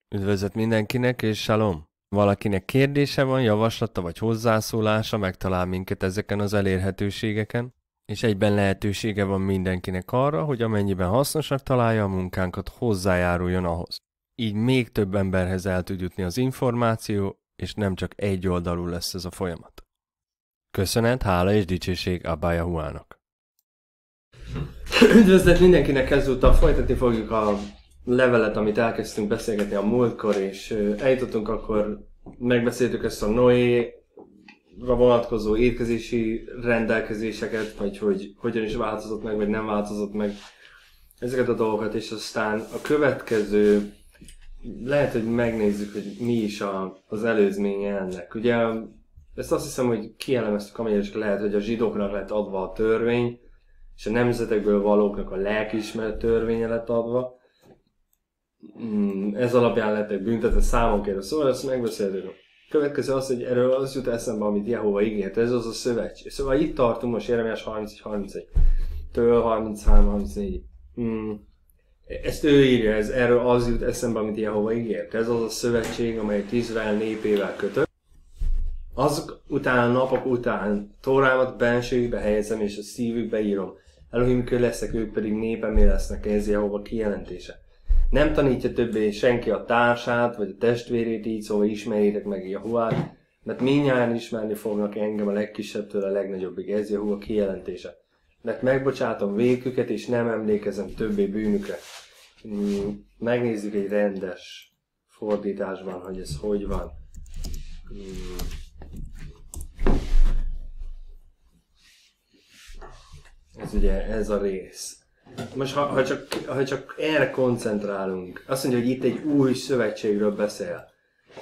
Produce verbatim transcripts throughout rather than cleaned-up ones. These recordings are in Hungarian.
Üdvözlet mindenkinek, és shalom! Valakinek kérdése van, javaslata vagy hozzászólása, megtalál minket ezeken az elérhetőségeken, és egyben lehetősége van mindenkinek arra, hogy amennyiben hasznosnak találja a munkánkat, hozzájáruljon ahhoz. Így még több emberhez el tud jutni az információ, és nem csak egy oldalú lesz ez a folyamat. Köszönet, hála és dicsőség Abba Yahuának! Üdvözlet mindenkinek, ezúttal folytatni fogjuk a levelet, amit elkezdtünk beszélgetni a múltkor, és eljutottunk, akkor megbeszéltük ezt a Noé-ra vonatkozó étkezési rendelkezéseket, vagy hogy hogyan is változott meg, vagy nem változott meg ezeket a dolgokat, és aztán a következő, lehet, hogy megnézzük, hogy mi is a, az előzménye ennek. Ugye ezt azt hiszem, hogy kielemeztük, amennyire lehet, hogy a zsidóknak lett adva a törvény, és a nemzetekből valóknak a lelkiismeret törvénye lett adva. Ez alapján lettek büntetve számonkérő. Szóval ezt megbeszéltük. Következő az, hogy erről az jut eszembe, amit Jehova ígért. Ez az a szövetség. Szóval itt tartunk most Jeremiás harmincegy harmincegy-től harminchárom harmincnégy. Hmm. Ezt ő írja, ez, erről az jut eszembe, amit Jehova ígért. Ez az a szövetség, amelyet Izrael népével kötött. Azok után, napok után Tórámat bensőjükbe helyezem és a szívükbe írom. Elohimkő leszek, ők pedig népemé lesznek, ez Jehova kijelentése. Nem tanítja többé senki a társát, vagy a testvérét, így szóval ismerjétek meg Jehovát, mert mindnyájan ismerni fognak engem a legkisebbtől a legnagyobbig, ez Jehova kijelentése. Mert megbocsátom véküket, és nem emlékezem többé bűnükre. Megnézzük egy rendes fordításban, hogy ez hogy van. Ez ugye ez a rész. Most ha, ha, csak, ha csak erre koncentrálunk, azt mondja, hogy itt egy új szövetségről beszél.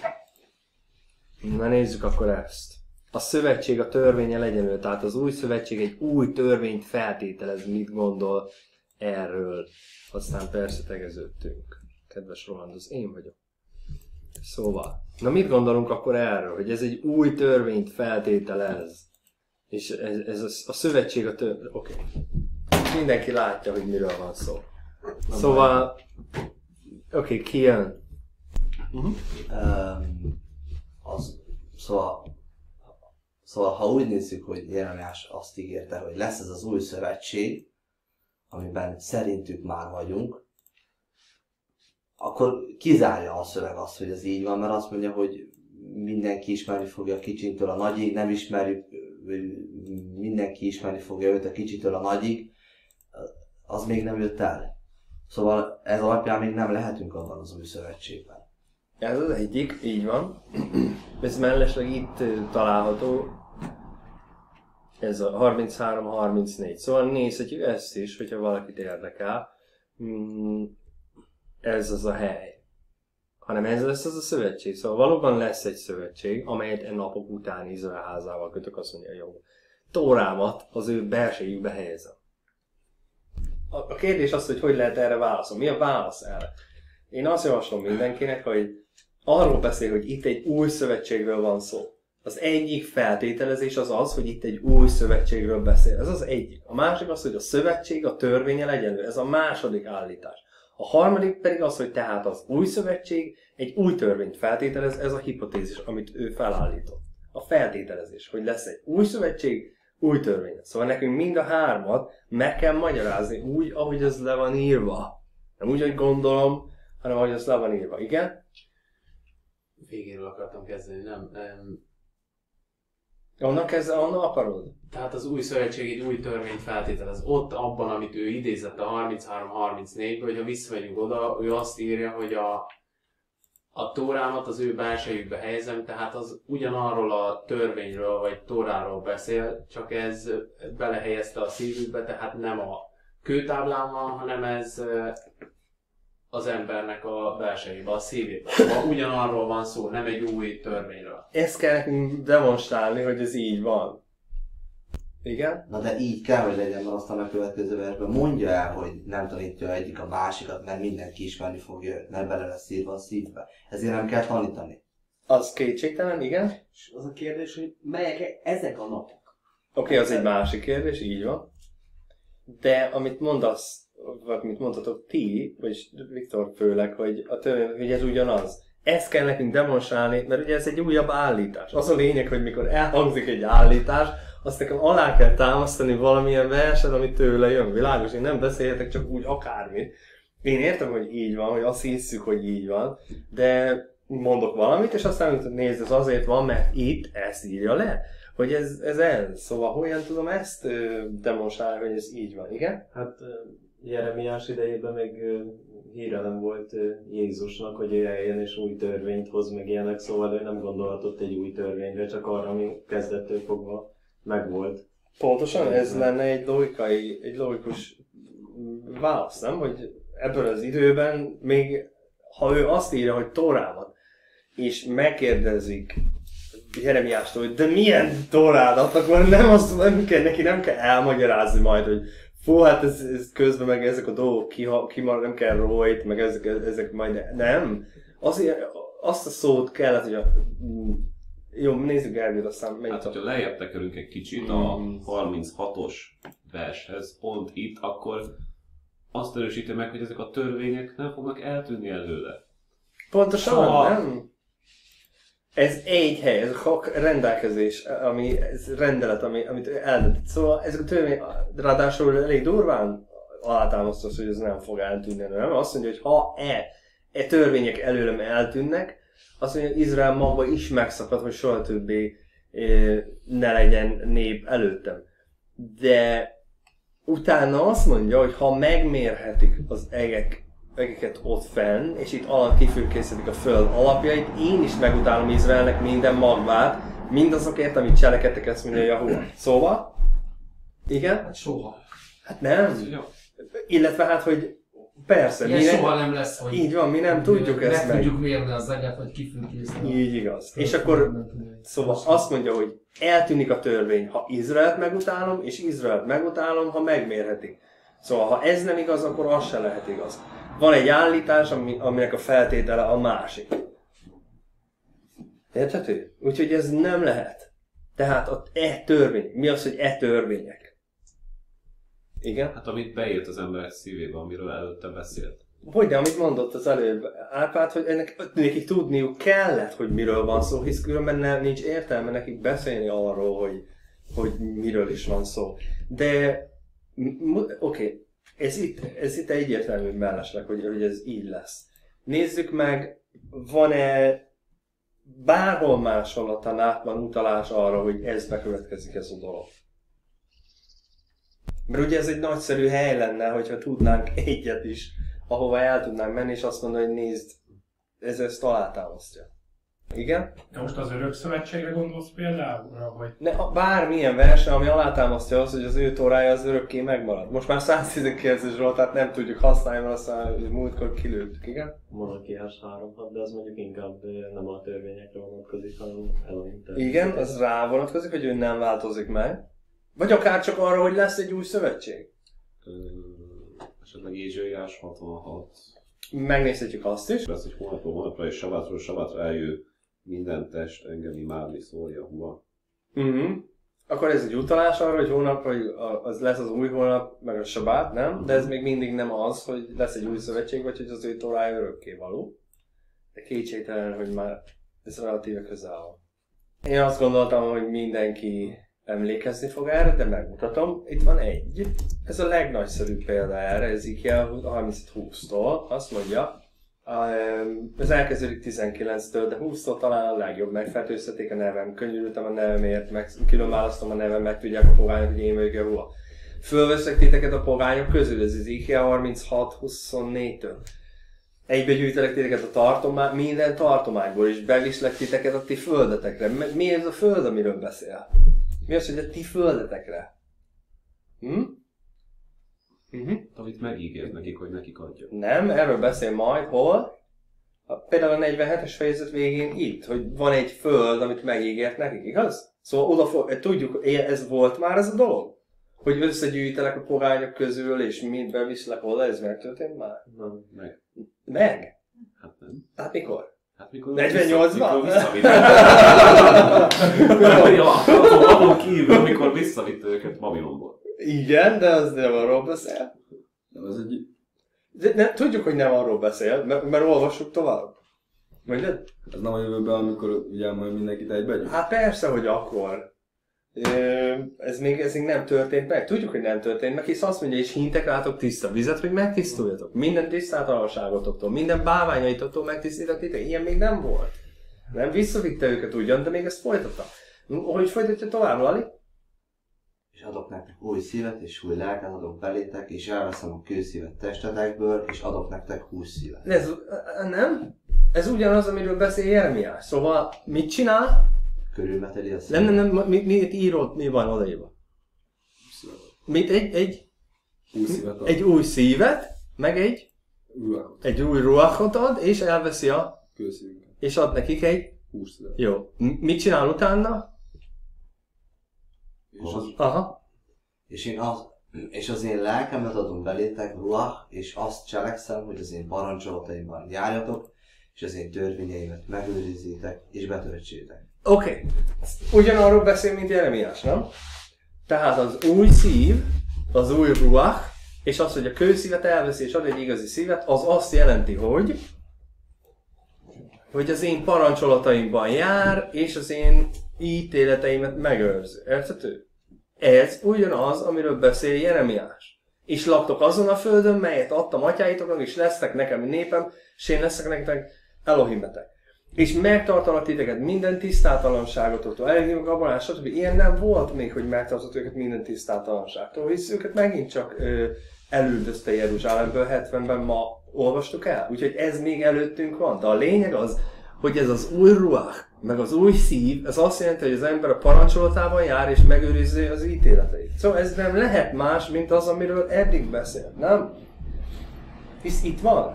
Na nézzük akkor ezt. A szövetség a törvénye egyenlő, tehát az új szövetség egy új törvényt feltételez, mit gondol erről. Aztán persze tegeződtünk. Kedves Roland, az én vagyok. Szóval, na mit gondolunk akkor erről, hogy ez egy új törvényt feltételez? És ez, ez a, a szövetség a törvény... Oké. Okay. Mindenki látja, hogy miről van szó. Nem szóval... Oké, okay, ki jön? Uh-huh. Um, az, szóval, szóval, ha úgy nézzük, hogy Jeremiás azt ígérte, hogy lesz ez az új szövetség, amiben szerintük már vagyunk, akkor kizárja a szöveg azt, hogy ez így van, mert azt mondja, hogy mindenki ismerni fogja a kicsintől a nagyig, nem ismerjük, mindenki ismerni fogja őt a kicsitől a nagyig, az még nem jött el. Szóval ez alapján még nem lehetünk abban az új szövetségben. Ez az egyik, így van. Ez mellesleg itt található, ez a harminchárom harmincnégy. Szóval nézhetjük ezt is, hogyha valakit érdekel. Ez az a hely. Hanem ez lesz az a szövetség. Szóval valóban lesz egy szövetség, amelyet e napok után Izrael házával kötök, azt mondja, jó. Tórámat az ő belsejükbe helyezem. A kérdés az, hogy hogy lehet erre válaszolni. Mi a válasz erre? Én azt javaslom mindenkinek, hogy arról beszél, hogy itt egy új szövetségről van szó. Az egyik feltételezés az az, hogy itt egy új szövetségről beszél. Ez az egyik. A másik az, hogy a szövetség a törvényel egyenlő. Ez a második állítás. A harmadik pedig az, hogy tehát az új szövetség egy új törvényt feltételez, ez a hipotézis, amit ő felállított. A feltételezés, hogy lesz egy új szövetség, új törvény. Szóval nekünk mind a hármat meg kell magyarázni úgy, ahogy ez le van írva. Nem úgy, hogy gondolom, hanem ahogy ez le van írva. Igen? Végéről akartam kezdeni, nem? Um, onnan kezdve, onnan akarod? Tehát az új szövetség egy új törvényt feltételez. Ott abban, amit ő idézett a harminchárom harmincnégyből, hogyha visszamegyünk oda, ő azt írja, hogy a, a Tórámat az ő belsejükbe helyezem, tehát az ugyanarról a törvényről, vagy Tóráról beszél, csak ez belehelyezte a szívükbe, tehát nem a kőtáblán van, hanem ez az embernek a belsejébe, a szívébe. Szóval ugyanarról van szó, nem egy új törvényről. Ezt kell nekünk demonstrálni, hogy ez így van. Igen? Na de így kell, hogy legyen, mert aztán a következő versben mondja el, hogy nem tanítja egyik a másikat, mert mindenki ismerni fogja őt, mert bele lesz írva a szívbe. Ezért nem kell tanítani. Az kétségtelen, igen? És az a kérdés, hogy melyek ezek a napok? Oké, okay, az egy másik kérdés, így van. De amit mondasz, amit mondhatok ti, vagy Viktor főleg, hogy, a törvény, hogy ez ugyanaz. Ezt kell nekünk demonstrálni, mert ugye ez egy újabb állítás. Az a lényeg, hogy mikor elhangzik egy állítás, azt nekem alá kell támasztani valamilyen versen, ami tőle jön. Világos, én nem beszélhetek csak úgy akármit. Én értem, hogy így van, hogy azt hiszük, hogy így van, de mondok valamit, és aztán mondjuk, nézd, ez azért van, mert itt ezt írja le, hogy ez, ez ez. Szóval hogyan tudom ezt ö, demonstrálni, hogy ez így van, igen? Hát Jeremiás idejében még híre nem volt Jézusnak, hogy ő eljön és új törvényt hoz meg ilyenek, szóval ő nem gondolhatott egy új törvényre, csak arra, ami kezdettől fogva megvolt. Pontosan, ez lenne egy logikai, egy logikus válasz, nem? Hogy ebből az időben még, ha ő azt írja, hogy Tórában, és megkérdezik Jeremiástól, hogy de milyen Tórádat, akkor nem azt nem kell, neki nem kell elmagyarázni majd, hogy fú, hát ez, ez közben meg ezek a dolgok kimarad, nem kell rojt, meg ezek, ezek majd nem. Azért azt a szót kellett, hogy a... Jó, nézzük Gergőt, aztán menjünk. Hát, hogyha lejjebb tekerünk egy kicsit a harminchatos vershez, pont itt, akkor azt erősíti meg, hogy ezek a törvények nem fognak eltűnni előle. Pontosan, Soha. nem? Ez egy hely, ez a rendelkezés, ami, ez rendelet, ami, amit eldöntött. Szóval ezek a törvények, ráadásul elég durván alátámasztja, hogy ez nem fog eltűnni, nem? Azt mondja, hogy ha e, e törvények előlem eltűnnek, azt mondja, hogy Izrael maga is megszakad, hogy soha többé ne legyen nép előttem. De utána azt mondja, hogy ha megmérhetik az egek, egeket ott fenn, és itt alap kifürkészítik a föld alapjait, én is megutálom Izraelnek minden magvát, mindazokért, amit cselekedtek, ezt mondja Jahua. Szóval? Igen? Hát soha. Hát nem. Illetve hát, hogy persze. Ilyen mi soha nem, nem lesz, hogy így van, mi nem tudjuk meg ezt meg. tudjuk mérni az eget, vagy kifürkészni. Így igaz. És akkor, szóval azt mondja, hogy eltűnik a törvény, ha Izraelt megutálom, és Izraelt megutálom, ha megmérhetik. Szóval, ha ez nem igaz, akkor az se lehet igaz. Van egy állítás, ami, aminek a feltétele a másik. Érthető? Úgyhogy ez nem lehet. Tehát a e törvény. Mi az, hogy e törvények? Igen? Hát amit beírt az emberek szívébe, amiről előtte beszélt. Hogy de, amit mondott az előbb Árpád, hogy ennek, nekik tudniuk kellett, hogy miről van szó, hisz különben nem, nincs értelme nekik beszélni arról, hogy, hogy miről is van szó. De, oké, okay, ez itt, ez itt egyértelmű mellesleg, hogy, hogy ez így lesz. Nézzük meg, van-e bárhol máshol a Tanakban utalás arra, hogy ez bekövetkezik, ez a dolog. Mert ugye ez egy nagyszerű hely lenne, hogyha tudnánk egyet is, ahova el tudnánk menni, és azt mondani, hogy nézd, ez ezt alátámasztja. Igen? De most az örök szövetségre gondolsz például? Vagy... Ne, bármilyen versen, ami alátámasztja azt, hogy az ő tórája az örökké megmarad. Most már száztizenkilences Zsoltát nem tudjuk használni, mert aztán múltkor kilőttük, igen? Malakiás három hat, de az mondjuk inkább nem a törvényekre vonatkozik, hanem eleinte. Igen, az rá vonatkozik, hogy ő nem változik meg. Vagy akár csak arra, hogy lesz egy új szövetség. Esetleg Ézsaiás hatvanhat. Megnézhetjük azt is. Lesz, hogy hónapról hónapra és sabátról sabátra eljő minden test engem imádni, szólja Jahua. Uh-huh. Akkor ez egy utalás arra, hogy hónap, hogy az lesz az új hónap, meg a sabát, nem? Uh-huh. De ez még mindig nem az, hogy lesz egy új szövetség, vagy hogy az ő torája örökké való. De kétségtelen, hogy már ez relatíve közel van. Én azt gondoltam, hogy mindenki emlékezni fog erre, de megmutatom. Itt van egy. Ez a legnagyszerűbb példa erre, ez Ézsikiel harmincöt húsztól. Azt mondja, ez elkezdődik tizenkilenctől, de húsztól talán a legjobb. Megfertőztették a nevem, könnyörültem a nevemért, meg külön választom a nevem, meg tudják a pogányok, hogy én vagyok Jahua. Fölveszek titeket a pogányok közül, ez az Ézsikiel harminchat huszonnégytől. Egybe gyűjtelek titeket a tartomány, minden tartományból, és bevislek titeket a ti földetekre. Mi ez a föld, amiről beszél? Mi az, hogy a ti földetekre? Hm? Uh-huh. Amit megígért nekik, hogy nekik adja. Nem, erről beszél majd, hol? A, például a negyvenhetes fejezet végén itt, hogy van egy föld, amit megígért nekik, igaz? Szóval oda, tudjuk, ez volt már ez a dolog? Hogy összegyűjtelek a pogányok közül, és mind beviszlek oda, ez megtörtént már? Nem, meg. Meg? Hát nem. Hát mikor? Hát mikor negyvennyolcban? Mikor visszavitt. Azon kívül, amikor visszavitt őket Babilonból. Igen, de az nem arról beszél. az egy... De ne, tudjuk, hogy nem arról beszél, mert, mert olvassuk tovább. Mondjad? Ez nem a jövőben, amikor ugye majd mindenkit egybe. Hát persze, hogy akkor. Ez még, ez még nem történt meg. Tudjuk, hogy nem történt meg, hisz azt mondja, és hintek rátok tiszta vizet, hogy megtisztuljatok. Minden tisztátalanságotoktól, minden bálványaitoktól megtisztítok titeket. Ilyen még nem volt. Nem visszavitte őket ugyan, de még ezt folytatta. Hogy folytatja tovább, Lali? És adok nektek új szívet, és új lelket adok belétek, és elveszem a kőszívet testetekből, és adok nektek hús szívet. Ez nem? Ez ugyanaz, amiről beszél Jeremiás. Szóval mit csinál? Körülmeteli a szívet. Nem, nem, nem, mit, mit írott, mi van odaírva? Mit, egy, egy, új szívet ad. Egy új szívet, meg egy, ruachot. Egy új ruachot ad, és elveszi a kőszívünket. És ad nekik egy hús szívet. Jó. M- mit csinál utána? És az... Aha. És, én az, és az én lelkemet adom belétek, ruach, és azt cselekszem, hogy az én parancsolataimban járjatok, és az én törvényeimet megőrizzétek, és betöltsétek. Oké. Okay. Ugyanarról beszél, mint Jeremiás, nem? Tehát az új szív, az új ruach, és az, hogy a kőszívet elveszi és ad egy igazi szívet, az azt jelenti, hogy hogy az én parancsolataimban jár, és az én ítéleteimet megőrzi. Érthető? Ez ugyanaz, amiről beszél Jeremiás. És laktok azon a földön, melyet adtam atyáitoknak, és lesztek nekem népem, és én leszek nektek Elohimetek. És megtartalak titeket minden tisztátalanságotoktól, elégni gabonás, stb. Ilyen nem volt még, hogy megtartott őket minden tisztátalanságtól, hisz őket megint csak ö, elüldözte Jeruzsálemből hetvenben, ma olvastuk el. Úgyhogy ez még előttünk van. De a lényeg az, hogy ez az új ruach, meg az új szív, ez azt jelenti, hogy az ember a parancsolatában jár és megőrizzi az ítéleteit. Szóval ez nem lehet más, mint az, amiről eddig beszélt, nem? Hisz itt van.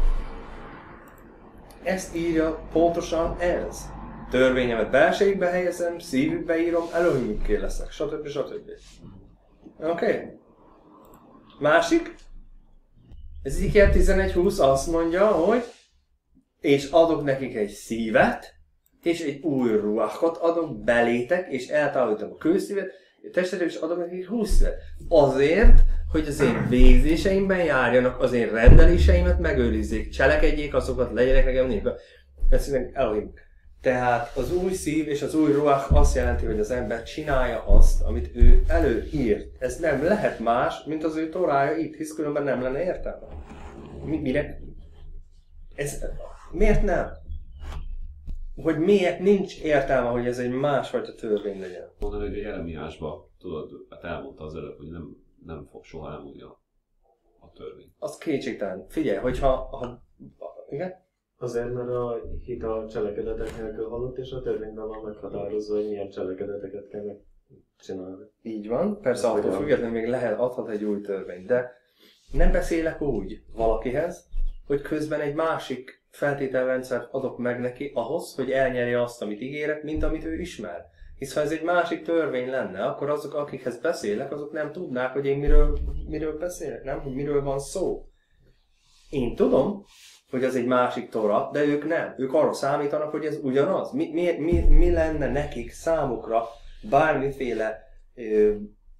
Ezt írja pontosan ez. Törvényemet belsejükbe helyezem, szívükbe írom, Elohimükké leszek, stb. stb. Oké? Okay. Másik? Ezekiel tizenegy húsz azt mondja, hogy és adok nekik egy szívet, és egy új ruachot adok belétek, és eltávolítom a kőszívet, a testetek, és adok nekik húsz szívet. Azért, hogy az én végzéseimben járjanak, az én rendeléseimet megőrizzék, cselekedjék azokat, legyenek nekem népe. Ez szerintem Elohim. Tehát az új szív és az új ruach azt jelenti, hogy az ember csinálja azt, amit ő előírt. Ez nem lehet más, mint az ő torája itt, hisz különben nem lenne értelme. Mi, minek? Ez, miért nem? Hogy miért nincs értelme, hogy ez egy másfajta törvény legyen? Mondani, hogy a Jeremiásban, tudod, hát elmondta az előbb, hogy nem, nem fog soha elmúlni a, a törvény. Az kétségtelen. Figyelj, hogyha... Ha, igen? Azért, mert a hit a cselekedetek nélkül halott, és a törvényben van meghatározva, hogy milyen cselekedeteket kell megcsinálni. Így van, persze attól függetlenül még lehet, adhat egy új törvény, de nem beszélek úgy valakihez, hogy közben egy másik feltételrendszert adok meg neki ahhoz, hogy elnyerje azt, amit ígérek, mint amit ő ismer. Hisz ha ez egy másik törvény lenne, akkor azok, akikhez beszélek, azok nem tudnák, hogy én miről, miről beszélek, nem? Hogy miről van szó. Én tudom, hogy ez egy másik tora, de ők nem. Ők arra számítanak, hogy ez ugyanaz. Mi, mi, mi, mi lenne nekik számukra bármiféle ö,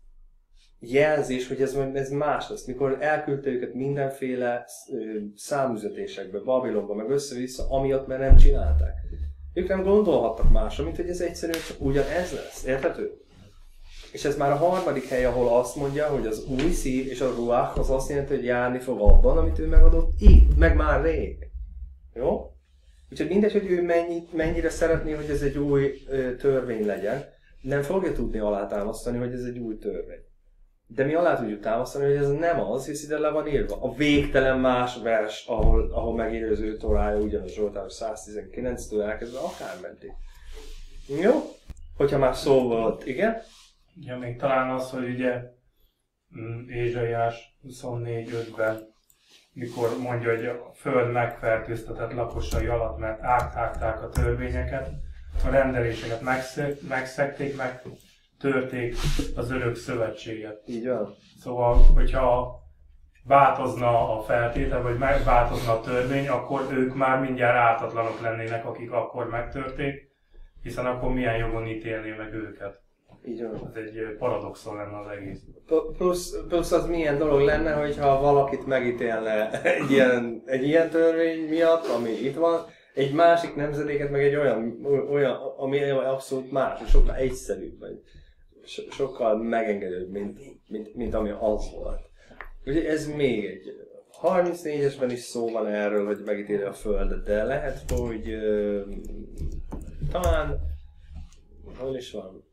jelzés, hogy ez, ez más lesz. Mikor elküldte őket mindenféle ö, számüzetésekbe, Babilonba, meg össze-vissza, amiatt mert nem csinálták. Ők nem gondolhattak másra, mint hogy ez egyszerűen csak ugyanez lesz. Érthető? És ez már a harmadik hely, ahol azt mondja, hogy az új szív és a ruach az azt jelenti, hogy járni fog abban, amit ő megadott itt, meg már rég. Jó? Úgyhogy mindegy, hogy ő mennyi, mennyire szeretné, hogy ez egy új ö, törvény legyen, nem fogja tudni alátámasztani, hogy ez egy új törvény. De mi alá tudjuk támasztani, hogy ez nem az, hisz ide le van írva. A végtelen más vers, ahol, ahol megírja az ő torája, ugyanaz Zsoltár száztizenkilenctől elkezdve akármentig. Jó? Hogyha már szó volt, igen? Ja, még talán az, hogy ugye Ézsaiás huszonnégy ötben, mikor mondja, hogy a föld megfertőztetett lakosai alatt, mert áthágták a törvényeket, a rendeléseket megszegték, meg törték az örök szövetséget. Így van. Szóval, hogyha változna a feltétel, vagy megváltozna a törvény, akkor ők már mindjárt ártatlanok lennének, akik akkor megtörték, hiszen akkor milyen jogon ítélné meg őket. Így van. Ez egy paradoxon lenne az egész. Plusz, plusz az milyen dolog lenne, hogyha valakit megítélne egy ilyen, egy ilyen törvény miatt, ami itt van, egy másik nemzedéket meg egy olyan, olyan ami abszolút más, sokkal egyszerűbb, vagy so, sokkal megengedőbb, mint, mint, mint ami az volt. Ugye ez még egy harmincnégyesben is szó van erről, hogy megítéli a Földet, de lehet, hogy uh, talán, hol is van?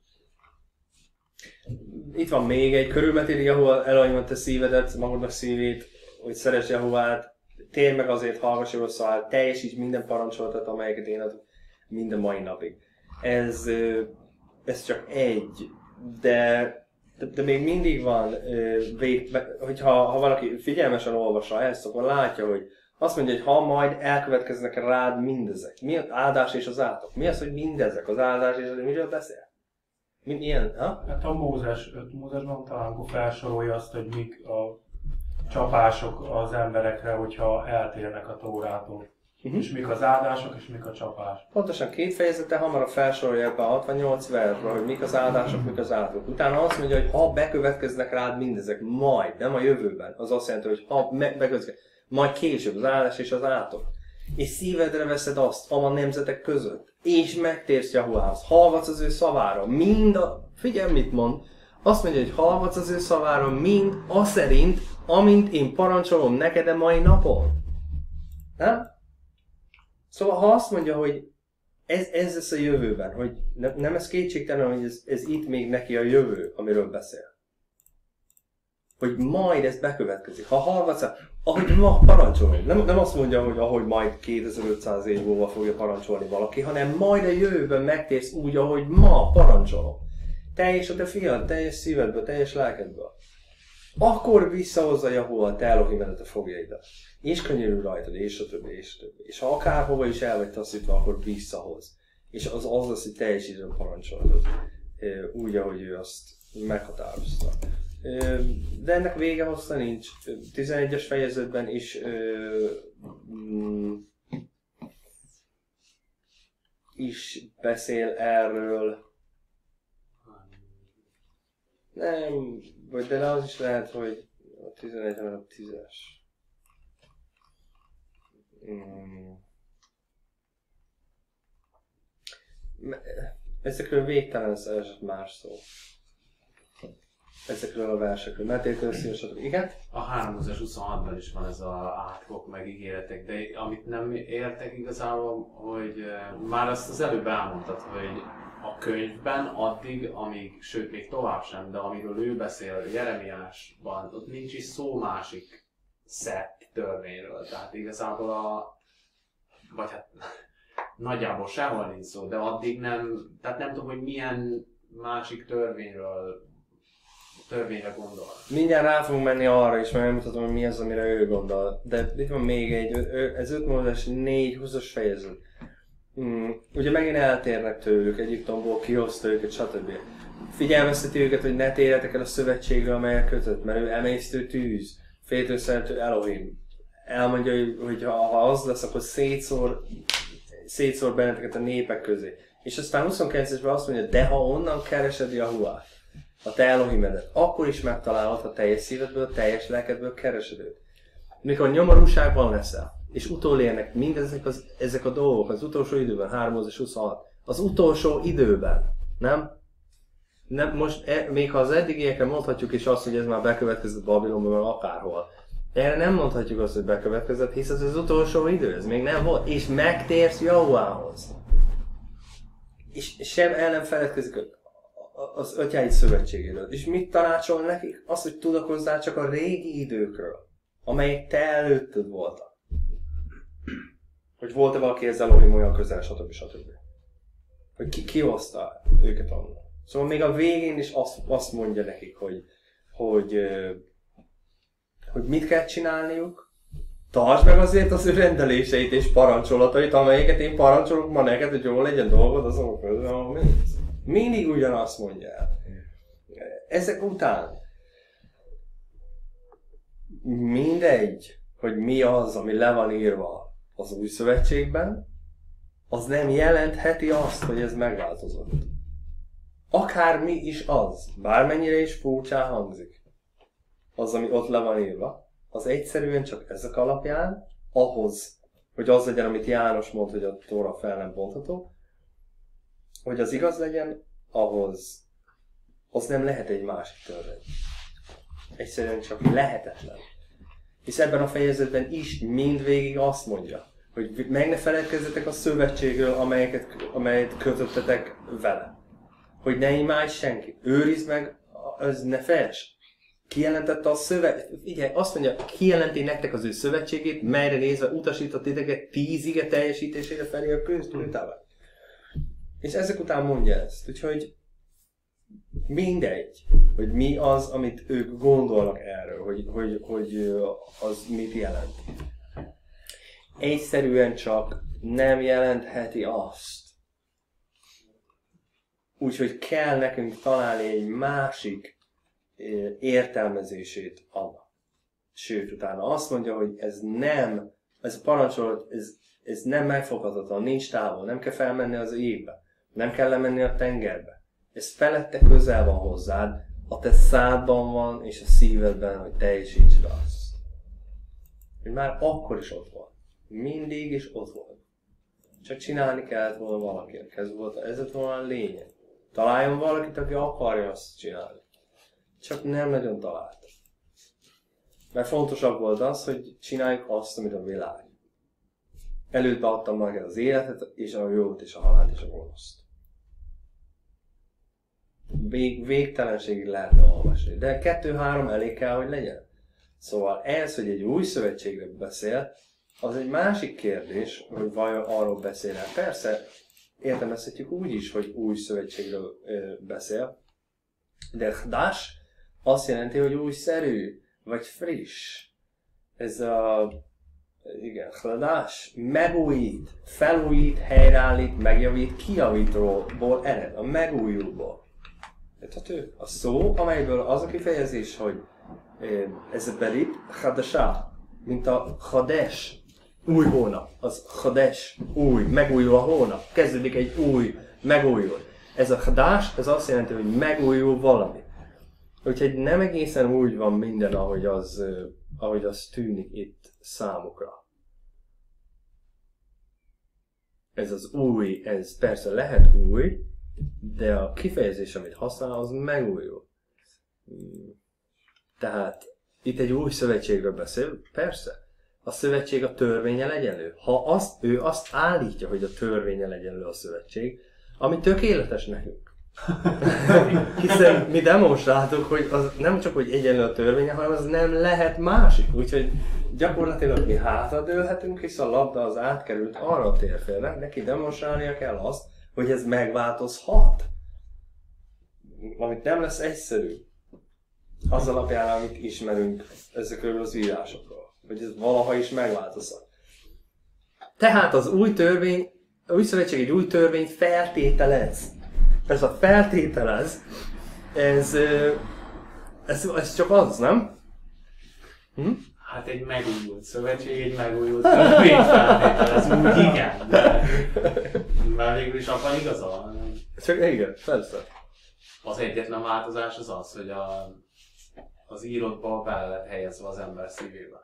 Itt van még egy, körülmetéli Jahova elanyom te szívedet, magadnak szívét, hogy szeress Jahovát, térj meg azért, hallgass jól szól, teljesíts minden parancsolatot, amelyeket én adok minden mai napig. Ez, ez csak egy, de, de, de még mindig van, hogyha ha valaki figyelmesen olvassa ezt, akkor látja, hogy azt mondja, hogy ha majd elkövetkeznek rád mindezek. Mi az áldás és az átok? Mi az, hogy mindezek? Az áldás és az, miről beszél? Mi, milyen? Ha? Hát a Mózes, öt Mózesben talán akkor felsorolja azt, hogy mik a csapások az emberekre, hogyha eltérnek a Tórától. Uh-huh. És mik az áldások, és mik a csapás. Pontosan két fejezete hamarabb felsorolja ebbe a hatvannyolc versbe, hogy mik az áldások, mik az áldások. Utána azt mondja, hogy ha bekövetkeznek rád mindezek, majd, nem a jövőben. Az azt jelenti, hogy ha bekövetkeznek, majd később az áldás és az átok. És szívedre veszed azt a nemzetek között, és megtérsz Jahovához, hallgatsz az ő szavára, mind a... Figyelj, mit mond? Azt mondja, hogy hallgatsz az ő szavára, mind a szerint, amint én parancsolom neked a mai napon. Nem? Szóval ha azt mondja, hogy ez, ez lesz a jövőben, hogy ne, nem ez kétségtelen, hogy ez, ez itt még neki a jövő, amiről beszél. Hogy majd ez bekövetkezik. Ha hallgatsz, ahogy ma parancsolom. Nem, nem azt mondja, hogy ahogy majd kétezer-ötszáz év múlva fogja parancsolni valaki, hanem majd a jövőben megtérsz úgy, ahogy ma parancsolom. Teljes a te fiad, teljes szívedből, teljes lelkedből. Akkor visszahozza Jahova a te Elohimedet a fogjaidat. És könyörül rajtad, és a többi, és a többi. És ha akárhova is el vagy taszítva, akkor visszahoz. És az az lesz, hogy teljesítsd a parancsolatot. Úgy, ahogy ő azt meghatározta. De ennek vége hossza nincs. tizenegyes fejezetben is mm, is beszél erről. Nem, vagy de az is lehet, hogy a tizenegy, hanem a tízes. Mm. Ezekről végtelen esett más szó. Ezekről a versekről. Mertél szívesek, igen? A háromszázas huszonhatban is van ez a átkok meg ígéretek, de amit nem értek igazából, hogy már azt az előbb elmondtad, hogy a könyvben addig, amíg, sőt még tovább sem, de amiről ő beszél Jeremiásban, ott nincs is szó másik szett törvényről. Tehát igazából a... vagy hát nagyjából sehol nincs szó, de addig nem... Tehát nem tudom, hogy milyen másik törvényről törvényre gondol. Mindjárt rá fogunk menni arra is, mert megmutatom, hogy mi az, amire ő gondol. De itt van még egy, ez öt Mózes négy húszas fejezet. Mm, ugye megint eltérnek tőlük, Egyiptomból kihozta őket, stb. Figyelmezteti őket, hogy ne térjetek el a szövetségre, amelyek kötött, mert ő emésztő tűz, féltő szerető Elohim. Elmondja, hogy ha, ha az lesz, akkor szétszór, szétszór benneteket a népek közé. És aztán huszonkilencesben azt mondja, de ha onnan keresed Jahovát, a te Elohimedet, akkor is megtalálod, ha teljes szívedből, teljes lelkedből keresed őt. Mikor nyomorúságban leszel, és utolérnek mindezek az, ezek a dolgok az utolsó időben, három Mózes huszonhat, az utolsó időben, nem? nem most, e, még ha az eddigiekre mondhatjuk is azt, hogy ez már bekövetkezett Babilonban, vagy akárhol. Erre nem mondhatjuk azt, hogy bekövetkezett, hisz ez az utolsó idő, ez még nem volt, és megtérsz Jahovához. És sem el nem feledkezik az atyáid szövetségéről. És mit tanácsol nekik? Azt, hogy tudakozzál csak a régi időkről, amelyek te előtted voltak. Hogy volt-e valaki ezzel Elohim olyan közel, stb. stb. Hogy ki, ki hozta őket onnan. Szóval még a végén is azt, azt mondja nekik, hogy, hogy, hogy mit kell csinálniuk. Tartsd meg azért az ő rendeléseit és parancsolatait, amelyeket én parancsolok ma neked, hogy jól legyen dolgod azon közül, ahol mész. Mindig ugyanazt mondja el. Ezek után mindegy, hogy mi az, ami le van írva az új szövetségben, az nem jelentheti azt, hogy ez megváltozott. akármi is az, bármennyire is furcsán hangzik, az, ami ott le van írva, az egyszerűen csak ezek alapján, ahhoz, hogy az legyen, amit János mond, hogy a Tóra fel nem bontható, hogy az igaz legyen, ahhoz az nem lehet egy másik törvény. Egyszerűen csak lehetetlen. És ebben a fejezetben is mindvégig azt mondja, hogy meg ne feledkezzetek a szövetségről, amelyeket, amelyet kötöttetek vele. Hogy ne imádj senkit. Őrizd meg, az ne fels. Kijelentette a szövet... Igen, azt mondja, kijelenti nektek az ő szövetségét, melyre nézve utasított titeket tíz ige teljesítésére felé a köztudtával. És ezek után mondja ezt, úgyhogy mindegy, hogy mi az, amit ők gondolnak erről, hogy, hogy, hogy az mit jelent. Egyszerűen csak nem jelentheti azt. Úgyhogy kell nekünk találni egy másik értelmezését annak. Sőt, utána azt mondja, hogy ez nem, ez a parancsolat, ez, ez nem megfoghatatlan, nincs távol, nem kell felmenni az égbe, nem kell lemenni a tengerbe. Ez felette közel van hozzád, a te szádban van és a szívedben, hogy teljesítsd azt. Hogy már akkor is ott van. Mindig is ott volt. Csak csinálni kellett volna valakinek. Ez volt, ez volt volna a lényeg. Találjon valakit, aki akarja azt csinálni. Csak nem nagyon talált. Mert fontosabb volt az, hogy csináljuk azt, amit a világ. Előtte adtam neked az életet, és a jót, és a halált, és a gonoszt. Vég, végtelenségig lehetne olvasni. De kettő-három elég kell, hogy legyen. Szóval ez, hogy egy új szövetségről beszél, az egy másik kérdés, hogy vajon arról beszél el. Persze, értelmezhetjük úgy is, hogy új szövetségről ö, beszél, de hdás azt jelenti, hogy újszerű, vagy friss. Ez a... igen, hdás megújít, felújít, helyreállít, megjavít, kijavítról ered, a megújulból. Érthető? A szó, amelyből az a kifejezés, hogy ez a berit, hadasá, mint a hades, új hónap, az hades, új, megújul a hónap, kezdődik egy új, megújul. Ez a hadás, ez azt jelenti, hogy megújul valami. Úgyhogy nem egészen úgy van minden, ahogy az, ahogy az tűnik itt számukra. Ez az új, ez persze lehet új, de a kifejezés, amit használ, az megújul. Tehát itt egy új szövetségről beszél, persze. A szövetség a törvényel egyenlő. Ha azt, ő azt állítja, hogy a törvényel egyenlő a szövetség, ami tökéletes nekünk. Hiszen mi demonstráltuk, hogy az nem csak hogy egyenlő a törvényel, hanem az nem lehet másik. Úgyhogy gyakorlatilag mi hátradőlhetünk, hisz a labda az átkerült arra a térfélre, neki demonstrálnia kell azt, hogy ez megváltozhat. Amit nem lesz egyszerű. Az alapján, amit ismerünk ezekről az írásokról. Hogy ez valaha is megváltozhat. Tehát az új törvény, a új szövetség egy új törvényt feltételez. Ez a feltételez, ez, ez, ez csak az, nem? Hm? Hát egy megújult szövetség, egy megújult törvény feltételez, úgy igen. De, mert végül is abban igaza van. Csak igen, persze. Az egyetlen változás az az, hogy a, az írottba bele lett helyezve az ember szívébe.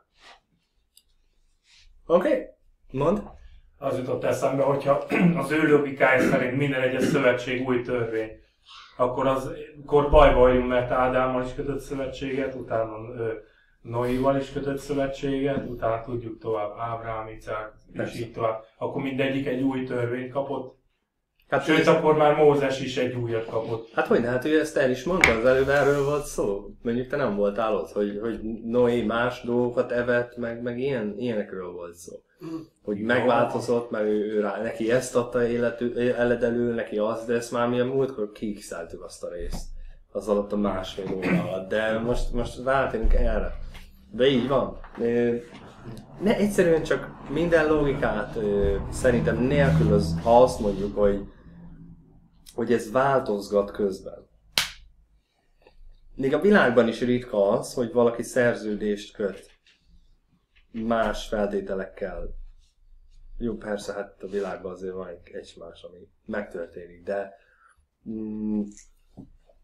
Oké, okay. Mondd. Az jutott eszembe, hogyha az ő logikája szerint minden egyes szövetség új törvény, akkor, az, akkor bajba vagyunk, mert Ádámmal is kötött szövetséget, utána Noéval is kötött szövetséget, utána tudjuk tovább Ábrám, Icák, és így tovább. Akkor mindegyik egy új törvényt kapott. Hát sőt, ez... akkor már Mózes is egy újat kapott. Hát hogy ne, hát ő ezt el is mondta, az előbb erről volt szó. Mondjuk te nem voltál ott, hogy, hogy Noé más dolgokat evett, meg, meg ilyen, ilyenekről volt szó. Hogy megváltozott, meg ő, ő rá, neki ezt adta életű, eledelő, neki az, de ezt már mi a múltkor kiikszáltuk azt a részt. Az alatt a másfél óra alatt. De most, most rátérünk erre. De így van. Ne, egyszerűen csak minden logikát szerintem nélkülöz, ha azt mondjuk, hogy, hogy ez változgat közben. Még a világban is ritka az, hogy valaki szerződést köt más feltételekkel. Jó, persze, hát a világban azért van egy más, ami megtörténik, de mm,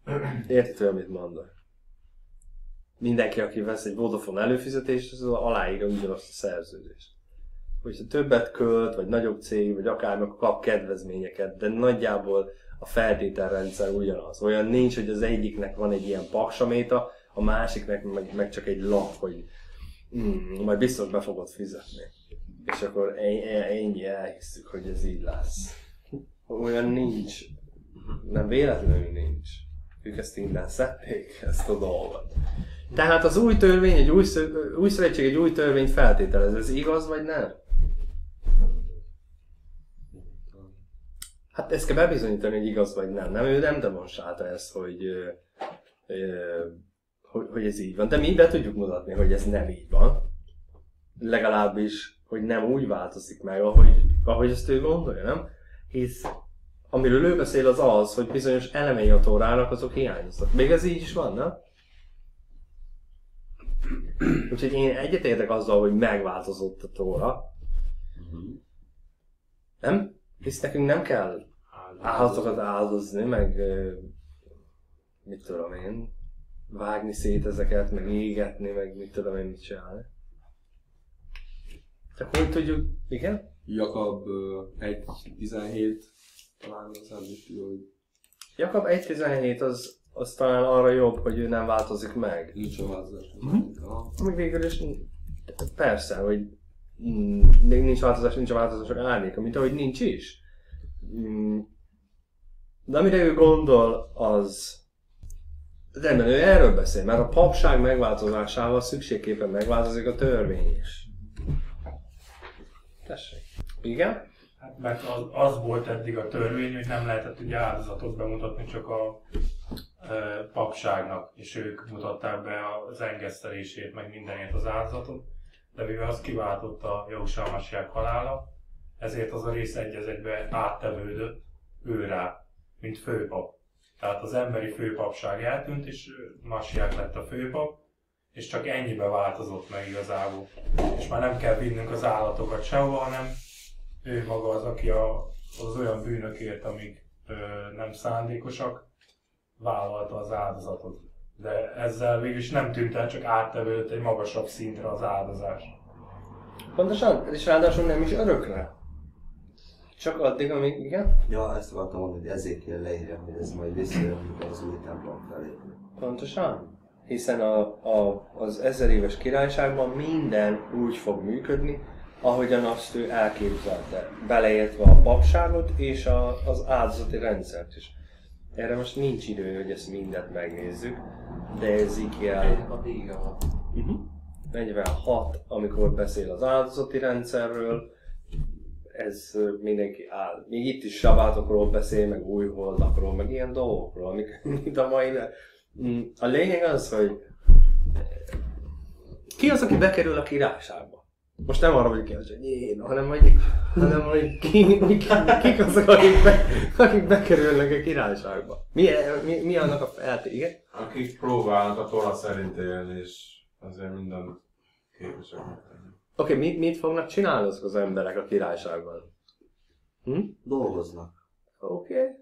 Érted, amit mondok? Mindenki, aki vesz egy Vodafone előfizetést, az aláírja ugyanazt a szerződést. Hogyha többet költ, vagy nagyobb cég, vagy akár kap kedvezményeket, de nagyjából a feltételrendszer ugyanaz. Olyan nincs, hogy az egyiknek van egy ilyen paksaméta, a másiknek meg, meg csak egy lap, hogy mm, majd biztos be fogod fizetni. És akkor ennyi elhisszük, hogy ez így lesz. Olyan nincs. Nem véletlenül nincs. Ők ezt innen szedték, ezt a dolgot. Tehát az új törvény, egy új, új szövetség egy új törvényt feltételez. Ez igaz vagy nem? Hát ezt kell bebizonyítani, hogy igaz vagy nem. Nem, ő nem demonstrálta ezt, hogy, hogy, hogy ez így van. De mi be tudjuk mutatni, hogy ez nem így van. Legalábbis, hogy nem úgy változik meg, ahogy, ahogy ezt ő gondolja, nem? Hisz amiről ő beszél az az, hogy bizonyos elemei a Tórának azok hiányoznak. Még ez így is van, nem? Úgyhogy én egyetértek azzal, hogy megváltozott a Tóra. Nem? Hisz nekünk nem kell állatokat áldozni, meg mit tudom én, vágni szét ezeket, meg égetni, meg mit tudom én mit csinálni. Csak hogy tudjuk, igen? Jakab egy tizenhét talán az nem is tudja, hogy... Jakab egy tizenhét az, az talán arra jobb, hogy ő nem változik meg. Nincs a változás. Amíg végül is persze, hogy nincs változás, nincs a változások árnyéka, mint ahogy nincs is. De amire ő gondol, az... Rendben, ő erről beszél, mert a papság megváltozásával szükségképpen megváltozik a törvény is. Tessék. Igen? Hát mert az, az volt eddig a törvény, hogy nem lehetett ugye áldozatot bemutatni csak a e, papságnak, és ők mutatták be az engesztelését, meg mindenért az áldozatot, de mivel az kiváltotta Jahusá Masiach halála, ezért az a rész egy az egyben áttevődött ő rá, mint főpap. Tehát az emberi főpapság eltűnt, és Masiach lett a főpap, és csak ennyibe változott meg igazából. És már nem kell vinnünk az állatokat sehova, hanem ő maga az, aki a, az olyan bűnökért, amik ö, nem szándékosak, vállalta az áldozatot. De ezzel végülis nem tűnt el, csak áttevődött egy magasabb szintre az áldozás. Pontosan, és ráadásul nem is örökre. Csak addig, amíg, igen? Ja, ezt akartam mondani, hogy Ezékiel leírja, hogy ez majd visszajön, amikor az új templom felé. Pontosan. Hiszen a, a, az ezer éves királyságban minden úgy fog működni, ahogyan azt ő elképzelte, beleértve a papságot és a, az áldozati rendszert is. Erre most nincs idő, hogy ezt mindet megnézzük, de Ezékiel A vége van. uh-huh. negyvenhat, amikor beszél az áldozati rendszerről, ez mindenki áll. Még itt is sabátokról beszél, meg új holdakról, meg ilyen dolgokról, amik mint a mai. A lényeg az, hogy ki az, aki bekerül a királyságba? Most nem arra vagyok kérdezni, hogy én, hanem hogy, hanem, hogy ki, ki, kik azok, akik, be, akik bekerülnek a királyságba. Mi, mi, mi annak a feltége? Akik próbálnak a Tóra szerint élni, és azért minden képesek megtenni. Oké, okay, mit, mit fognak csinálni azok az emberek a királyságban? Hm? Dolgoznak. Oké. Okay.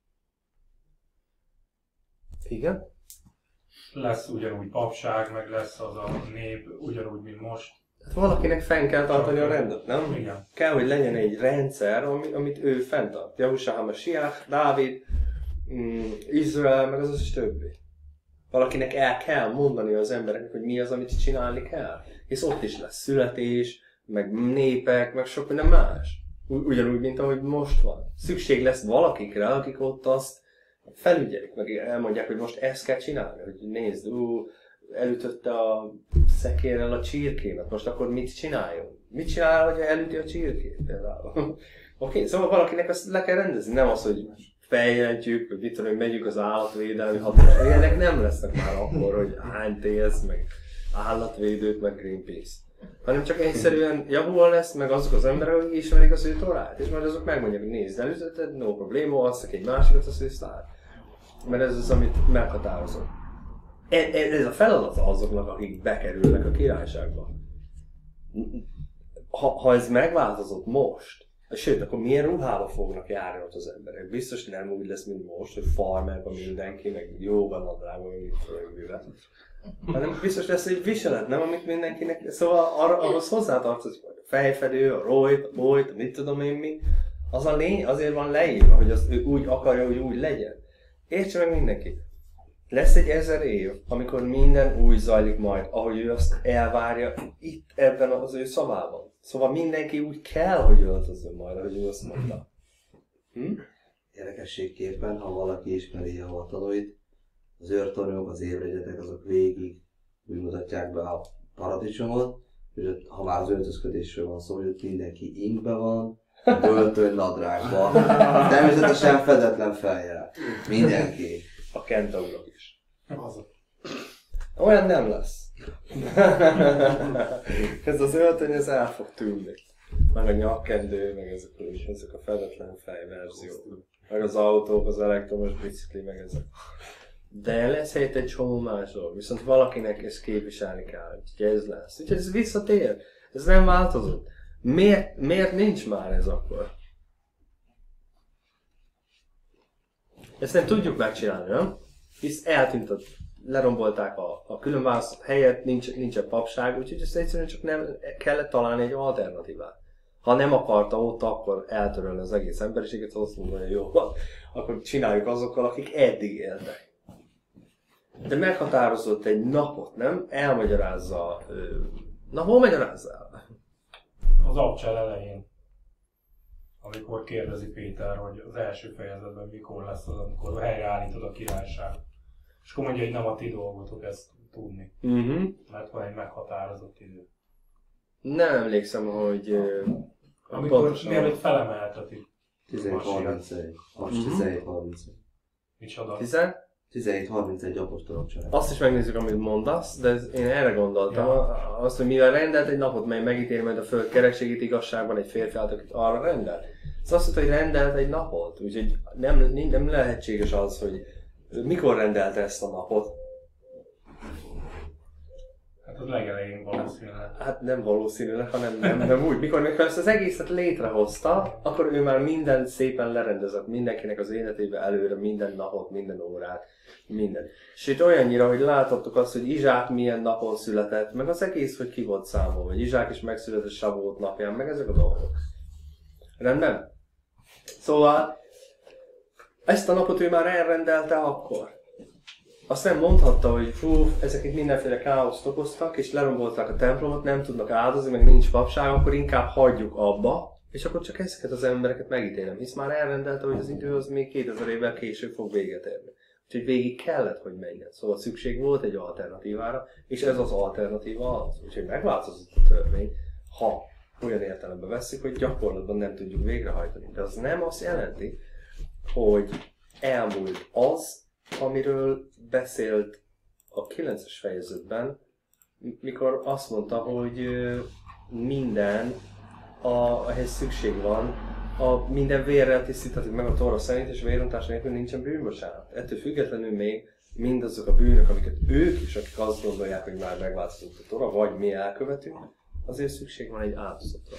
Igen? Lesz ugyanúgy papság, meg lesz az a nép ugyanúgy, mint most. Hát valakinek fenn kell tartani a rendet, nem? Igen. Kell, hogy legyen egy rendszer, ami, amit ő fenntart. Jahusá Masiach, Dávid, mm, Izrael, meg az összes többi. Valakinek el kell mondani az embereknek, hogy mi az, amit csinálni kell. Hisz ott is lesz születés, meg népek, meg sok minden más. Ugyanúgy, mint ahogy most van. Szükség lesz valakikre, akik ott azt felügyelik, meg elmondják, hogy most ezt kell csinálni. Hogy nézd, ú, elütötte a szekérrel a csirkémet, most akkor mit csináljon? Mit csinál, hogyha elüti a csirkét például? Oké, okay, szóval valakinek ezt le kell rendezni, nem az, hogy feljelentjük, hogy mit tudom, hogy megyünk az állatvédelmi hatósághoz. Ilyenek nem lesznek már akkor, hogy hány té es, meg állatvédőt, meg Greenpeace. Hanem csak egyszerűen Jahua lesz, meg azok az emberek, akik ismerik az ő Tórát. És majd azok megmondják, hogy nézd, elütötted, no probléma, azt egy másikat, azt is lát. Mert ez az, amit meghatározom. Ez a feladat azoknak, akik bekerülnek a királyságba. Ha, ha ez megváltozott most, Sőt, akkor milyen ruhába fognak járni ott az emberek? Biztos nem úgy lesz, mint most, hogy farmerban mindenki, meg jóban nadrágban, meg mit tudom, mivel. Hanem biztos lesz egy viselet, nem, amit mindenkinek... Szóval arra, ahhoz hozzátartozik, hogy a fejfedő, a rojt, a bolyt, mit tudom én mi. Az a lény, azért van leírva, hogy azt ő úgy akarja, hogy úgy legyen. Értse meg mindenki. Lesz egy ezer év, amikor minden úgy zajlik majd, ahogy ő azt elvárja itt ebben az ő szavában. Szóval mindenki úgy kell, hogy öltözön majd, ahogy ő azt mondta. Hm? Érdekességképpen, ha valaki ismeri a hivatalóit, az őrtornyok, az évregyetek, azok végig úgy mutatják be a paradicsomot, és ott, ha már az öltözködésről van szó, hogy ott mindenki inkbe van, böltön nadrágban, természetesen fedetlen fejjel. Mindenki. A kentaurok is. Olyan nem lesz. Ez az öltöny, ez el fog tűnni. Meg a nyakkendő, meg ezek, ezek a fedetlen fej verziók. Meg az autók, az elektromos bicikli, meg ezek. De lesz helyett egy csomó más dolog, viszont valakinek ezt képviselni kell, úgyhogy ez lesz. Úgyhogy ez visszatér, ez nem változott. Miért, miért nincs már ez akkor? Ezt nem tudjuk megcsinálni, nem? Hisz eltűnt, a, lerombolták a, a különválasztott helyet, nincs, nincs a papság, úgyhogy ezt egyszerűen csak nem kellett találni egy alternatívát. Ha nem akarta ott akkor eltörölni az egész emberiséget, azt mondja, hogy jó van, akkor csináljuk azokkal, akik eddig éltek. De meghatározott egy napot, nem? Elmagyarázza... Na, hol magyarázzál? Az abcsel elején, amikor kérdezi Péter, hogy az első fejezetben mikor lesz az, amikor helyreállítod a királyság. És akkor mondja, hogy nem a ti dolgotok ezt tudni. Uh-huh. Mert van egy meghatározott idő. Nem emlékszem, hogy... Amikor mielőtt felemeltetik. tizenhét harmincegy. Most tizenhét harmincegy. Micsoda? tizenhét harmincegy apostolok család. Azt is megnézzük, amit mondasz, de ez, én erre gondoltam. Ja. Azt, hogy mivel rendelt egy napot, mely megítéli majd a föld kerekségét igazságban egy férfi által, akit arra rendel. Ez azt mondta, hogy rendelt egy napot, úgyhogy nem, nem lehetséges az, hogy mikor rendelte ezt a napot. Hát az legelején valószínűleg. Hát nem valószínűleg, hanem nem, nem úgy. Mikor, mikor ezt az egészet létrehozta, akkor ő már mindent szépen lerendezett, mindenkinek az életébe előre, minden napot, minden órát, minden. És itt olyannyira, hogy láthattuk azt, hogy Izsák milyen napon született, meg az egész, hogy ki volt számolva, hogy Izsák is megszületett Savót napján, meg ezek a dolgok. Rendben? Szóval ezt a napot ő már elrendelte akkor. Azt nem mondhatta, hogy fú, ezek itt mindenféle káoszt okoztak, és lerombolták a templomot, nem tudnak áldozni, meg nincs papság, akkor inkább hagyjuk abba, és akkor csak ezeket az embereket megítélem, hisz már elrendelte, hogy az idő az még kétezer évvel később fog véget érni. Úgyhogy végig kellett, hogy menjen. Szóval szükség volt egy alternatívára, és ez az alternatíva az. Úgyhogy megváltozott a törvény, ha olyan értelemben vesszük, hogy gyakorlatban nem tudjuk végrehajtani. De az nem azt jelenti, hogy elmúlt az, amiről beszélt a kilences fejezetben, mikor azt mondta, hogy minden, a, ehhez szükség van, a minden vérrel tisztíthatik meg a Tóra szerint, és vérontás nélkül nincsen bűnbocsánat. Ettől függetlenül még mindazok a bűnök, amiket ők is, akik azt gondolják, hogy már megváltozott a Tóra, vagy mi elkövetünk, azért szükség van egy áldozatra.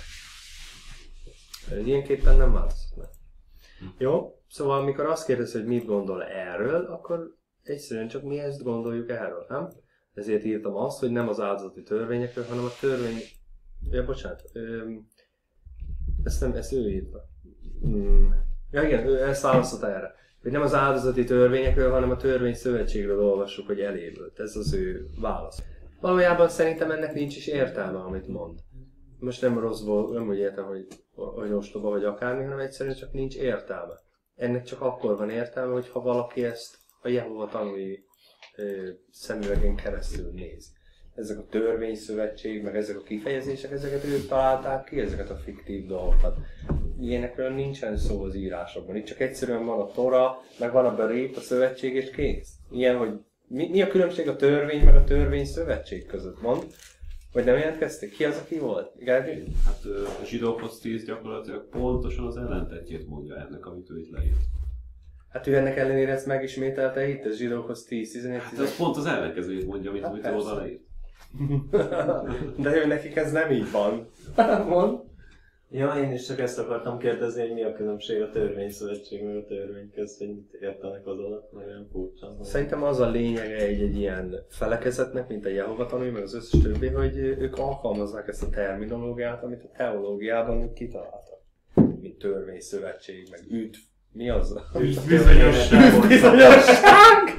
Ilyenképpen nem változott meg. Jó? Szóval amikor azt kérdez, hogy mit gondol erről, akkor egyszerűen csak mi ezt gondoljuk erről, nem? Ezért írtam azt, hogy nem az áldozati törvényekről, hanem a törvény... Ja, bocsánat. Öm... Ezt nem, ezt ő írta. Hmm. Ja igen, ő ezt választotta erre. Hogy nem az áldozati törvényekről, hanem a törvény szövetségről olvassuk, hogy elévült. Ez az ő válasz. Valójában szerintem ennek nincs is értelme, amit mond. Most nem rosszból, nem úgy értem, hogy, hogy ostoba vagy akármi, hanem egyszerűen csak nincs értelme. Ennek csak akkor van értelme, hogyha valaki ezt a Jehova tanúi szemüvegen keresztül néz. Ezek a törvényszövetség, meg ezek a kifejezések, ezeket ők találták ki, ezeket a fiktív dolgokat. Ilyenekről nincsen szó az írásokban. Itt csak egyszerűen van a Tora, meg van a Berét, a szövetség és kész. Ilyen, hogy mi, mi a különbség a törvény meg a törvény szövetség között, mond? Vagy nem jelentkeztek? Ki az, aki volt? Gábor? Hát a zsidókhoz tíz gyakorlatilag pontosan az ellentetjét mondja ennek, amit ő itt leírt. Hát ő ennek ellenére ezt megismételte itt, ez zsidókhoz tíz tizenegy Hát az pont az ellenkezőjét mondja, amit, hát amit ő oda leírt. De ő nekik ez nem így van. Mond? Ja, én is csak ezt akartam kérdezni, hogy mi a különbség a törvényszövetség meg a törvény közt, hogy mit értenek az alatt, meg olyan furcsa. Szerintem az a lényege egy-egy ilyen felekezetnek, mint a Jehova tanúi, meg az összes többi, hogy ők alkalmazzák ezt a terminológiát, amit a teológiában ők kitaláltak. Mint törvényszövetség, meg üdv. Mi az? Üdv bizonyosság. Üdv bizonyosság!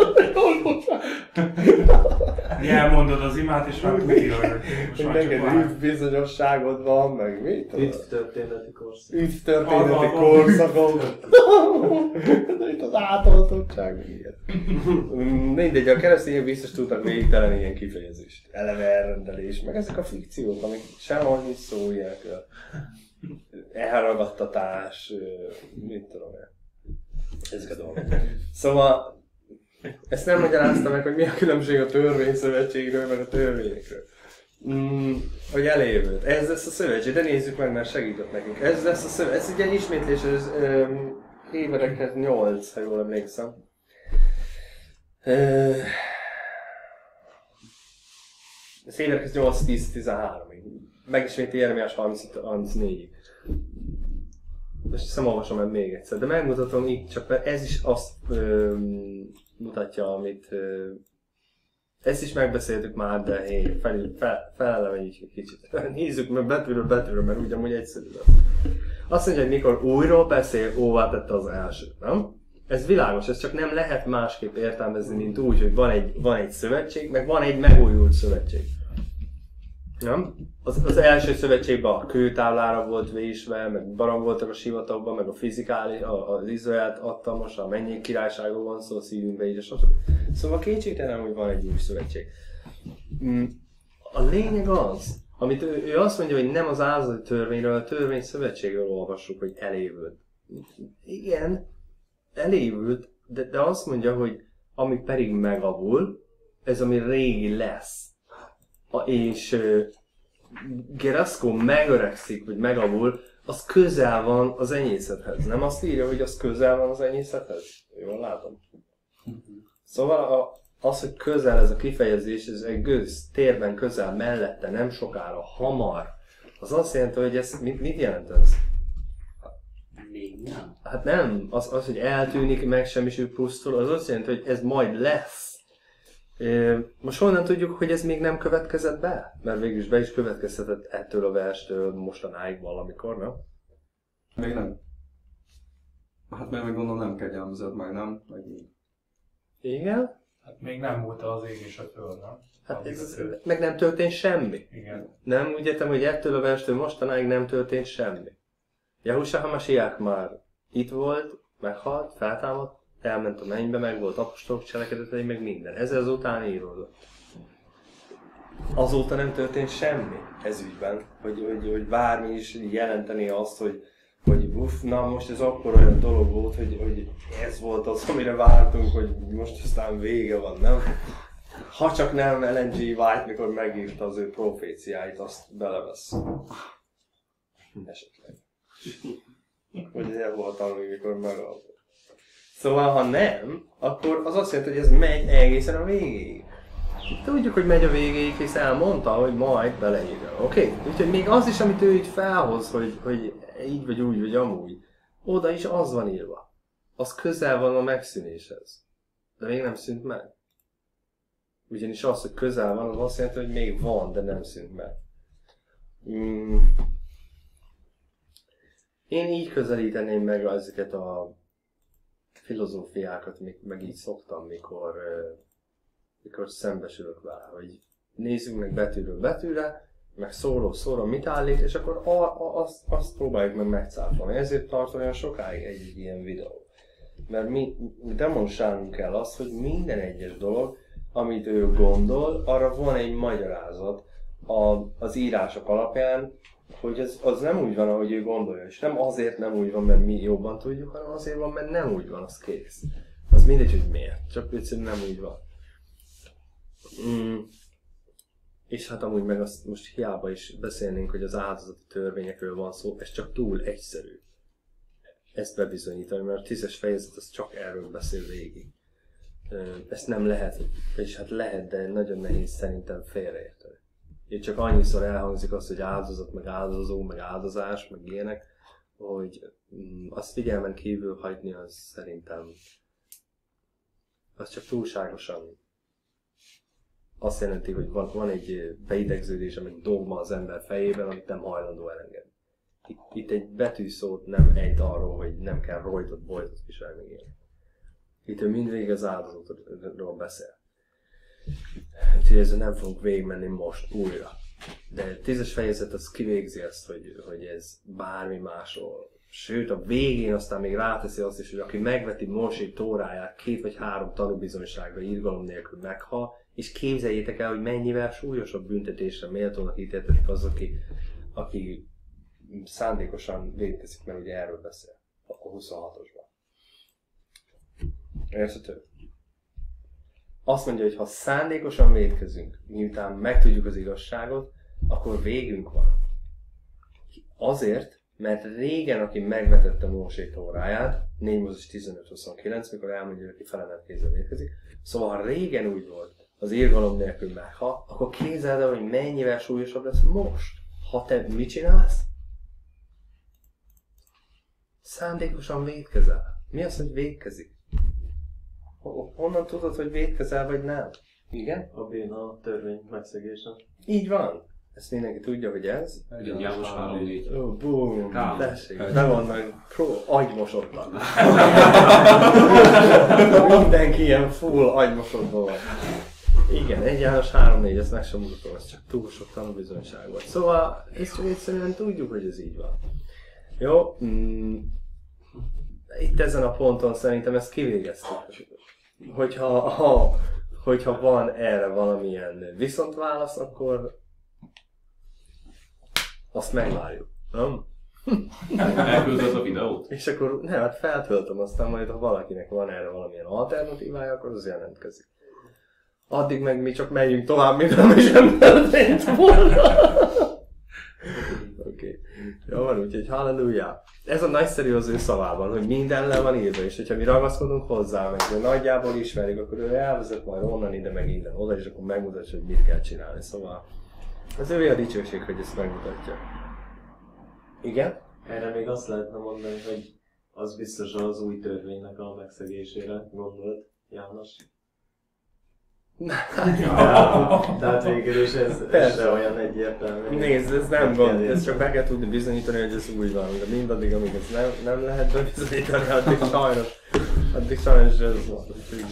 Elmondod az imát, és már tudja, hogy most már neked csak üdv bizonyosságod van, meg mit? Üdv történeti korszak. Üdv történeti Arra- korszakon. De itt az átoltottság még ilyen. Mindegy, a keresztények biztos tudnak végtelen ilyen kifejezést. Eleve elrendelés, meg ezek a fikciók, amik sehol nincs szó ilyenekről. Elragadtatás, mit tudom én. Ezek a dolgok. Szóval ezt nem magyarázta meg, hogy mi a különbség a törvényszövetségről, meg a törvényekről. Mm, hogy elévült. Ez lesz a szövetség, de nézzük meg, mert segített nekünk. Ez lesz a szövetség. Ez ugye ismétlés, ez um, éverekhez nyolc, ha jól emlékszem. Uh, ez éverekhez nyolc tíz tizenháromig. Megisméti Jeremiás harmincnégyig. Most hiszem olvasom meg még egyszer, de megmutatom így csak, mert ez is azt um, mutatja, amit... Uh, ezt is megbeszéltük már, de hé, fel, fel, felelevenjük egy kicsit. Nézzük meg betűről betűről, mert ugyanúgy egyszerű lesz. Azt mondja, hogy mikor újról beszél, óvá tette az első, nem? Ez világos, ez csak nem lehet másképp értelmezni, mint úgy, hogy van egy, van egy szövetség, meg van egy megújult szövetség. Nem? Az, az első szövetségben a kőtáblára volt vésve, meg barang voltak a sivatagban, meg a fizikális, az Izraelt adta, most a mennyei királyságról van szó, szívünkbe így, stb. Szóval kétségtelen, hogy van egy új szövetség. A lényeg az, amit ő, ő azt mondja, hogy nem az áldozati törvényről, a törvény szövetségről olvassuk, hogy elévült. Igen, elévült, de, de azt mondja, hogy ami pedig megavul, ez ami régi lesz. A, és uh, Geraszkó megöregszik, vagy megavul, az közel van az enyészethez. Nem azt írja, hogy az közel van az enyészethez? Jól látom. Szóval a, az, hogy közel ez a kifejezés, ez egy gőz, térben közel, mellette, nem sokára, hamar, az azt jelenti, hogy ez, mit, mit jelent ez? Még nem. Hát nem, az, az hogy eltűnik, megsemmisül, pusztul, az azt jelenti, hogy ez majd lesz. Most honnan tudjuk, hogy ez még nem következett be? Mert végülis be is következhetett ettől a verstől mostanáig valamikor, nem? Még nem. Hát még gondolom nem kegyelmezett meg, nem? Meg... Igen? Hát még nem volt az ég és a föld, nem? Hát ez, meg nem történt semmi. Igen. Nem úgy értem, hogy ettől a verstől mostanáig nem történt semmi. Jehusá HaMasiach már itt volt, meghalt, feltámadt, elment a mennybe, meg volt apostolok cselekedetei, meg minden. Ez azután íródott. Azóta nem történt semmi ez ügyben, hogy, hogy, hogy bármi is jelenteni azt, hogy, hogy uff, na most ez akkor olyan dolog volt, hogy, hogy ez volt az, amire vártunk, hogy most aztán vége van, nem? Ha csak nem Ellen G. White, mikor megírta az ő proféciáit, azt belevesz. Esetleg. Hogy ez volt tanulni, mikor megalapott. Szóval, ha nem, akkor az azt jelenti, hogy ez megy egészen a végéig. Tudjuk, hogy megy a végéig, hisz elmondta, hogy majd beleírja. Oké? Okay? Úgyhogy még az is, amit ő így felhoz, hogy, hogy így vagy úgy, vagy amúgy, oda is az van írva. Az közel van a megszűnéshez. De még nem szűnt meg. Ugyanis az, hogy közel van, az azt jelenti, hogy még van, de nem szűnt meg. Mm. Én így közelíteném meg ezeket a filozófiákat, meg így szoktam, mikor, mikor szembesülök vele, hogy nézzük meg betűről betűre, meg szóról szóra mit állít, és akkor a, a, azt, azt próbáljuk meg megcáfolni. Ezért tart olyan sokáig egy ilyen videó. Mert mi demonstrálnunk kell azt, hogy minden egyes dolog, amit ő gondol, arra van egy magyarázat a, az írások alapján, hogy az, az nem úgy van, ahogy ő gondolja, és nem azért nem úgy van, mert mi jobban tudjuk, hanem azért van, mert nem úgy van, az kész. Az mindegy, hogy miért, csak egyszerűen nem úgy van. Mm. És hát amúgy meg azt most hiába is beszélnénk, hogy az áldozati törvényekről van szó, ez csak túl egyszerű ezt bebizonyítani, mert a tízes fejezet az csak erről beszél végig. Ezt nem lehet, és hát lehet, de nagyon nehéz szerintem félreérteni. Itt csak annyiszor elhangzik az, hogy áldozat, meg áldozó, meg áldozás, meg ilyenek, hogy mm, azt figyelmen kívül hagyni, az szerintem az csak túlságosan azt jelenti, hogy van, van egy beidegződés, meg dogma az ember fejében, amit nem hajlandó elengedni. Itt, itt egy betűszót nem ejt arról, hogy nem kell rojtot, bojtot viselni ilyen. Itt ő mindvégig az áldozatról beszél. Úgyhogy ezzel nem fogunk végigmenni most újra. De tízes fejezet az kivégzi ezt, hogy, hogy ez bármi másról. Sőt, a végén aztán még ráteszi azt is, hogy aki megveti Mósé tóráját, két vagy három tanúbizonyságra irgalom nélkül meghal, és képzeljétek el, hogy mennyivel súlyosabb büntetésre méltónak ítéltetik az, aki, aki szándékosan vétkezik, mert ugye erről beszél. Akkor huszonhatosban. Érthető? Azt mondja, hogy ha szándékosan vétkezünk, miután megtudjuk az igazságot, akkor végünk van. Azért, mert régen, aki megvetette Mósé tóráját, négy Mózes tizenöt huszonkilenc, mikor elmondja, hogy felemelt kézzel vétkezik, szóval ha régen úgy volt, az irgalom nélkül meghal, akkor képzeld el, hogy mennyivel súlyosabb lesz most. Ha te mit csinálsz? Szándékosan vétkezel. Mi az, hogy vétkezik? Honnan tudod, hogy vétkezel, vagy nem? Igen? A béna a törvény megszegése. Így van. Ezt mindenki tudja, hogy ez. Igen, János három négy. Ó, búm, tessék, be van meg pro, agymosodban. Mindenki ilyen full agymosodban van. Igen, egy János három négy, ezt meg sem mutatom, ez csak túl sok tanúbizonyság volt. Szóval, ezt csak egyszerűen tudjuk, hogy ez így van. Jó? Mm, itt ezen a ponton szerintem ezt kivégeztük. Hogyha, ha, hogyha van erre valamilyen viszontválasz, akkor azt megvárjuk, nem? Elküldöd a videót? És akkor, nem, hát feltöltöm, aztán majd ha valakinek van erre valamilyen alternatívája, akkor az jelentkezik. Addig meg mi csak megyünk tovább, mint ami sem történt volna. Oké. Okay. Jó van, úgyhogy halleluja. Ez a nagyszerű az ő szavában, hogy minden le van írva, és hogyha mi ragaszkodunk hozzá, meg hogy nagyjából ismerjük, akkor ő elvezet majd onnan ide, meg innen oda, és akkor megmutatja, hogy mit kell csinálni. Szóval az ő a dicsőség, hogy ezt megmutatja. Igen? Erre még azt lehetne mondani, hogy az biztos az új törvénynek a megszegésére gondolt János. Tehát végül is ez, ez se olyan egyértelmű. Nézd, ez nem gond, ez csak be kell tudni bizonyítani, hogy ez úgy van, de mindaddig, amíg ez nem, nem lehet bebizonyítani, addig sajnos, addig sajnos ez van.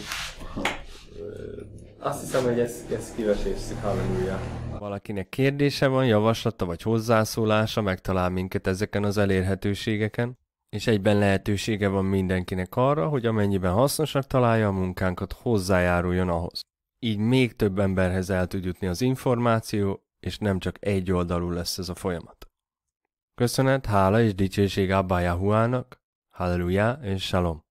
Azt hiszem, hogy ezt, ezt kivesézzük, halleluja. Valakinek kérdése van, javaslata vagy hozzászólása, megtalál minket ezeken az elérhetőségeken, és egyben lehetősége van mindenkinek arra, hogy amennyiben hasznosak találja a munkánkat, hozzájáruljon ahhoz. Így még több emberhez el tud jutni az információ, és nem csak egy oldalú lesz ez a folyamat. Köszönet, hála és dicsőség Abba Yahuának, halleluja és shalom.